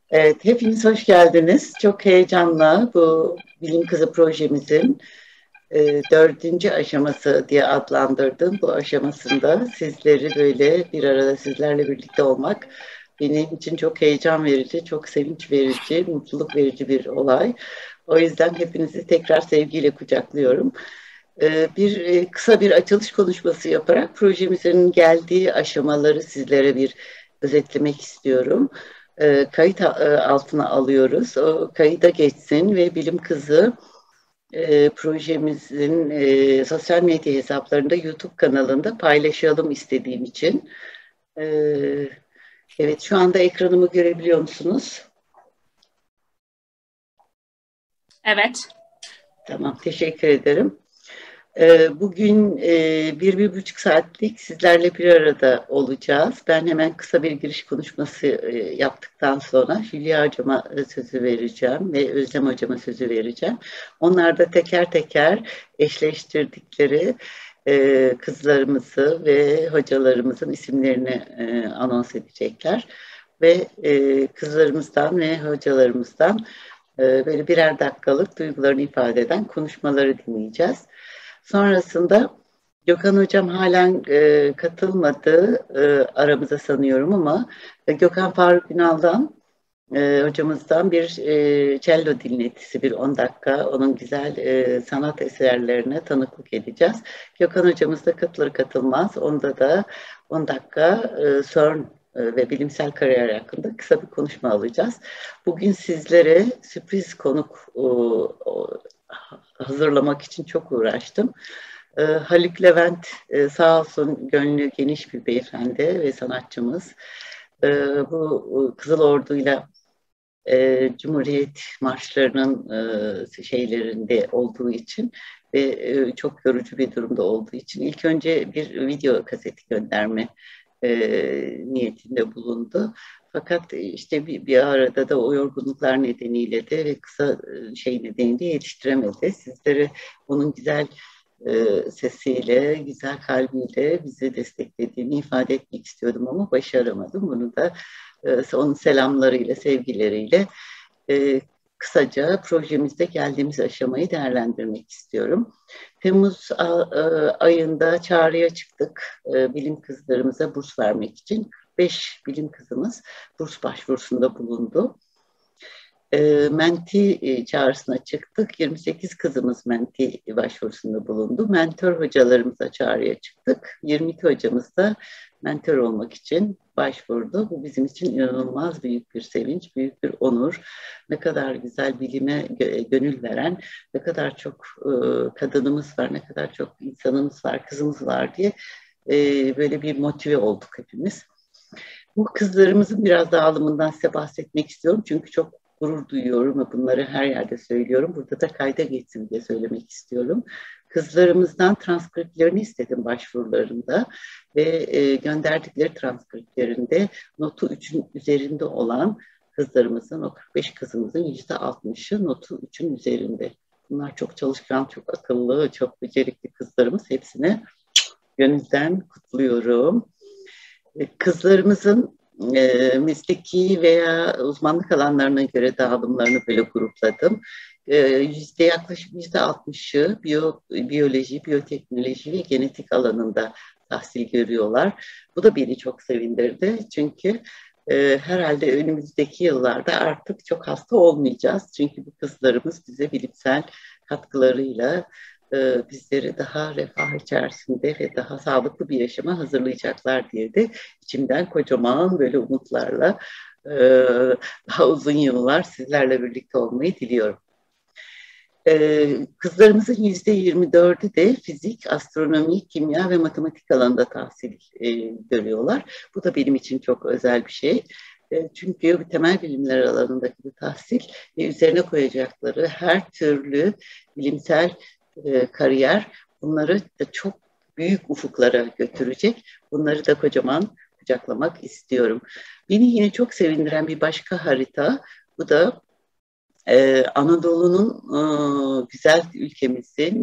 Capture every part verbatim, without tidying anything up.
Evet, hepiniz hoş geldiniz. Çok heyecanla bu Bilim Kızı projemizin e, dördüncü aşaması diye adlandırdım. Bu aşamasında sizleri böyle bir arada sizlerle birlikte olmak benim için çok heyecan verici, çok sevinç verici, mutluluk verici bir olay. O yüzden hepinizi tekrar sevgiyle kucaklıyorum. E, bir e, kısa bir açılış konuşması yaparak projemizin geldiği aşamaları sizlere bir özetlemek istiyorum. E, kayıt e, altına alıyoruz. O kayıda geçsin ve Bilim Kızı e, projemizin e, sosyal medya hesaplarında YouTube kanalında paylaşalım istediğim için. E, evet, şu anda ekranımı görebiliyor musunuz? Evet. Tamam, teşekkür ederim. Ee, Bugün e, bir, bir buçuk saatlik sizlerle bir arada olacağız. Ben hemen kısa bir giriş konuşması e, yaptıktan sonra Hülya Hocama e, sözü vereceğim ve Özlem Hocama sözü vereceğim. Onlar da teker teker eşleştirdikleri e, kızlarımızı ve hocalarımızın isimlerini e, anons edecekler. Ve e, kızlarımızdan ve hocalarımızdan e, böyle birer dakikalık duygularını ifade eden konuşmaları dinleyeceğiz. Sonrasında Gökhan Hocam halen e, katılmadı e, aramıza sanıyorum ama e, Gökhan Faruk Ünal'dan e, hocamızdan bir e, cello dinletisi, bir on dakika onun güzel e, sanat eserlerine tanıklık edeceğiz. Gökhan hocamız da katılır katılmaz onda da on dakika e, CERN e, ve bilimsel kariyer hakkında kısa bir konuşma alacağız. Bugün sizlere sürpriz konuk o, hazırlamak için çok uğraştım. E, Haluk Levent e, sağ olsun gönlü geniş bir beyefendi ve sanatçımız. E, bu Kızıl Ordu'yla e, Cumhuriyet marşlarının e, şeylerinde olduğu için ve e, çok yorucu bir durumda olduğu için ilk önce bir video kaseti gönderme e, niyetinde bulundu. Fakat işte bir, bir arada da o yorgunluklar nedeniyle de ve kısa e, şey nedeniyle yetiştiremedi. Sizlere onun güzel e, sesiyle, güzel kalbiyle bizi desteklediğini ifade etmek istiyordum ama başaramadım. Bunu da e, onun selamlarıyla, sevgileriyle e, kısaca projemizde geldiğimiz aşamayı değerlendirmek istiyorum. Temmuz a, e, ayında çağrıya çıktık e, bilim kızlarımıza burs vermek için. kırk beş bilim kızımız burs başvurusunda bulundu. E, Menti e, çağrısına çıktık. yirmi sekiz kızımız Menti başvurusunda bulundu. Mentor hocalarımıza çağrıya çıktık. yirmi iki hocamız da mentor olmak için başvurdu. Bu bizim için inanılmaz büyük bir sevinç, büyük bir onur. Ne kadar güzel bilime gönül veren, ne kadar çok e, kadınımız var, ne kadar çok insanımız var, kızımız var diye e, böyle bir motive olduk hepimiz. Bu kızlarımızın biraz dağılımından size bahsetmek istiyorum. Çünkü çok gurur duyuyorum ve bunları her yerde söylüyorum. Burada da kayda geçsin diye söylemek istiyorum. Kızlarımızdan transkriptlerini istedim başvurularında ve e, gönderdikleri transkriptlerinde notu üçün üzerinde olan kızlarımızın, o kırk beş kızımızın yüzde altmışı notu üçün üzerinde. Bunlar çok çalışkan, çok akıllı, çok becerikli kızlarımız. Hepsine gönülden kutluyorum. Kızlarımızın e, mesleki veya uzmanlık alanlarına göre dağılımlarını böyle grupladım. E, yüzde yaklaşık yüzde altmışı biyo, biyoloji, biyoteknoloji ve genetik alanında tahsil görüyorlar. Bu da beni çok sevindirdi. Çünkü e, herhalde önümüzdeki yıllarda artık çok hasta olmayacağız. Çünkü bu kızlarımız bize bilimsel katkılarıyla e, bizleri daha refah içerisinde ve daha sağlıklı bir yaşama hazırlayacaklar diye de içimden kocaman böyle umutlarla e, daha uzun yıllar sizlerle birlikte olmayı diliyorum. Ee, kızlarımızın yüzde yirmi dördü de fizik, astronomi, kimya ve matematik alanında tahsil e, görüyorlar. Bu da benim için çok özel bir şey. E, çünkü temel bilimler alanındaki bu tahsil ve üzerine koyacakları her türlü bilimsel e, kariyer bunları da çok büyük ufuklara götürecek. Bunları da kocaman kucaklamak istiyorum. Beni yine çok sevindiren bir başka harita, bu da ee, Anadolu'nun e, güzel ülkemizin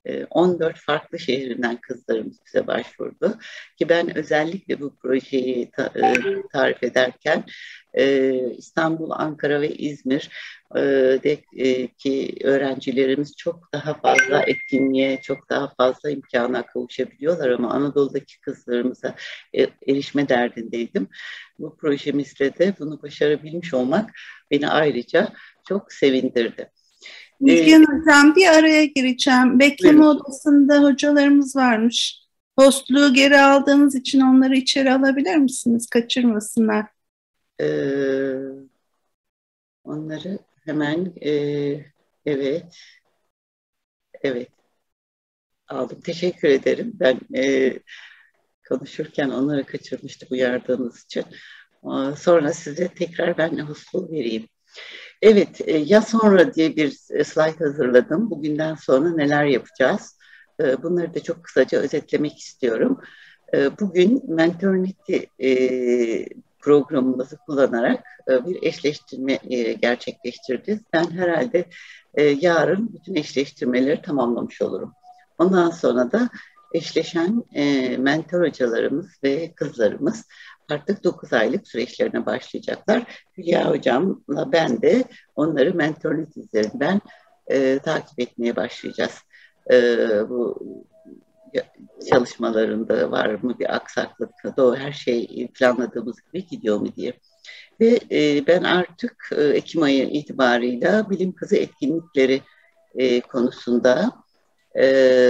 on dört farklı şehrinden kızlarımız bize başvurdu. Ki ben özellikle bu projeyi ta, tarif ederken İstanbul, Ankara ve İzmir de ki öğrencilerimiz çok daha fazla etkinliğe, çok daha fazla imkana kavuşabiliyorlar ama Anadolu'daki kızlarımıza erişme derdindeydim. Bu projemizle de bunu başarabilmiş olmak beni ayrıca çok sevindirdi. Müjgan Hocam, bir araya gireceğim. Bekleme Buyurun. Odasında hocalarımız varmış. Hostluğu geri aldığınız için onları içeri alabilir misiniz? Kaçırmasınlar. Ee, onları hemen e, evet evet aldım. Teşekkür ederim. Ben e, konuşurken onları kaçırmıştım uyardığınız için. Ee, sonra size tekrar ben hostluğu vereyim. Evet, ya sonra diye bir slide hazırladım. Bugünden sonra neler yapacağız? Bunları da çok kısaca özetlemek istiyorum. Bugün Menternity programımızı kullanarak bir eşleştirme gerçekleştireceğiz. Ben herhalde yarın bütün eşleştirmeleri tamamlamış olurum. Ondan sonra da eşleşen mentor hocalarımız ve kızlarımız artık dokuz aylık süreçlerine başlayacaklar. Hülya Hocam'la ben de onları mentorluk üzerinden e, takip etmeye başlayacağız. E, bu çalışmalarında var mı bir aksaklık, doğru her şey planladığımız gibi gidiyor mu diye. Ve e, ben artık e, Ekim ayı itibarıyla Bilim Kızı etkinlikleri e, konusunda e,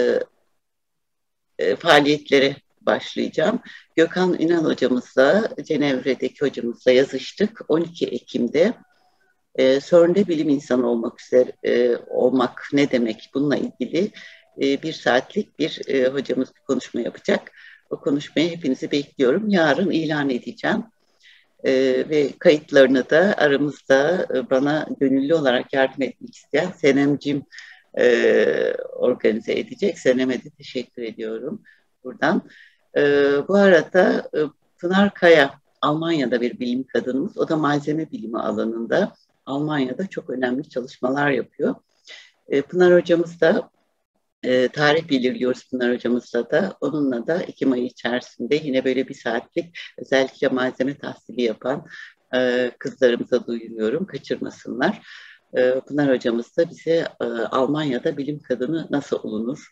e, faaliyetlere başlayacağım. Gökhan Ünal hocamızla, Cenevre'deki hocamızla yazıştık. on iki Ekim'de e, CERN'de bilim insanı olmak üzere e, olmak ne demek bununla ilgili e, bir saatlik bir e, hocamız bir konuşma yapacak. O konuşmayı hepinizi bekliyorum. Yarın ilan edeceğim. E, ve kayıtlarını da aramızda e, bana gönüllü olarak yardım etmek isteyen Senemcim e, organize edecek. Senem'e de teşekkür ediyorum buradan. E, bu arada e, Pınar Kaya, Almanya'da bir bilim kadınımız. O da malzeme bilimi alanında Almanya'da çok önemli çalışmalar yapıyor. E, Pınar hocamız da e, tarih belirliyoruz Pınar hocamızla da. Onunla da Ekim ayı içerisinde yine böyle bir saatlik özellikle malzeme tahsili yapan e, kızlarımıza duyuruyorum. Kaçırmasınlar. E, Pınar hocamız da bize e, Almanya'da bilim kadını nasıl olunur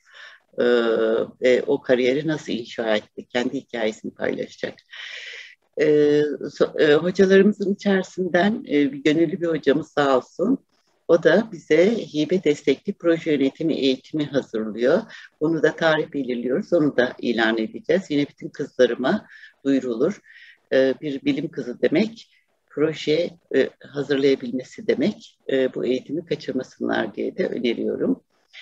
ve o kariyeri nasıl inşa etti, kendi hikayesini paylaşacak. E, so, e, hocalarımızın içerisinden e, bir gönüllü bir hocamız sağ olsun. O da bize hibe destekli proje yönetimi eğitimi hazırlıyor. Bunu da tarih belirliyoruz. Onu da ilan edeceğiz. Yine bütün kızlarıma duyurulur. E, bir bilim kızı demek, proje e, hazırlayabilmesi demek. E, bu eğitimi kaçırmasınlar diye de öneriyorum.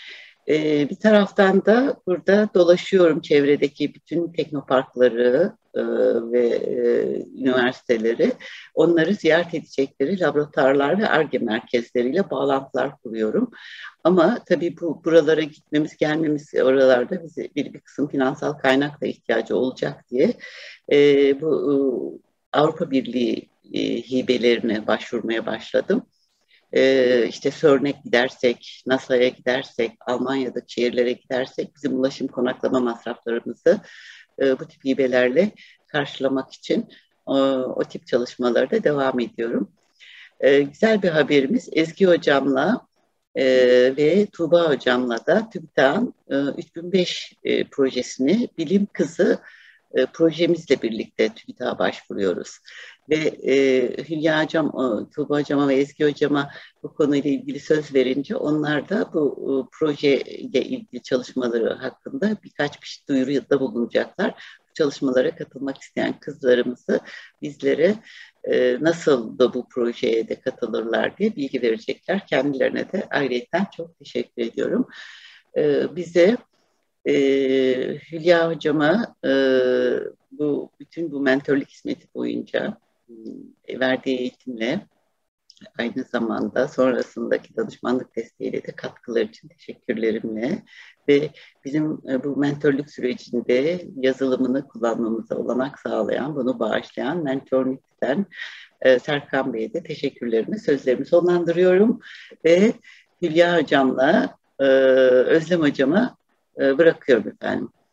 Ee, bir taraftan da burada dolaşıyorum çevredeki bütün teknoparkları e, ve e, üniversiteleri. Onları ziyaret edecekleri laboratuvarlar ve Ar-Ge merkezleriyle bağlantılar kuruyorum. Ama tabii bu buralara gitmemiz, gelmemiz oralarda bize bir, bir kısım finansal kaynak da ihtiyacı olacak diye e, bu e, Avrupa Birliği e, hibelerine başvurmaya başladım. Ee, işte CERN'e gidersek, NASA'ya gidersek, Almanya'daki şehirlere gidersek bizim ulaşım konaklama masraflarımızı e, bu tip hibelerle karşılamak için o, o tip çalışmalara da devam ediyorum. E, güzel bir haberimiz Ezgi Hocam'la e, ve Tuğba Hocam'la da TÜBİTAK'ın e, üç bin beş e, projesini Bilim Kızı e, projemizle birlikte TÜBİTAK'a başvuruyoruz. Ve e, Hülya Hocam, Tuğba Hocam'a ve Ezgi Hocam'a bu konuyla ilgili söz verince onlar da bu e, projeyle ilgili çalışmaları hakkında birkaç bir şey duyuruda bulunacaklar. Bu çalışmalara katılmak isteyen kızlarımızı bizlere e, nasıl da bu projeye de katılırlar diye bilgi verecekler. Kendilerine de ayrıyeten çok teşekkür ediyorum. E, bize e, Hülya Hocam'a e, bu bütün bu mentörlük hizmeti boyunca verdiği eğitimle aynı zamanda sonrasındaki danışmanlık desteğiyle de katkılar için teşekkürlerimle ve bizim bu mentörlük sürecinde yazılımını kullanmamıza olanak sağlayan, bunu bağışlayan Mentörlük'ten Serkan Bey'e de teşekkürlerimi, sözlerimi sonlandırıyorum ve Hülya Hocam'la Özlem Hocam'a e, bırakıyorum efendim.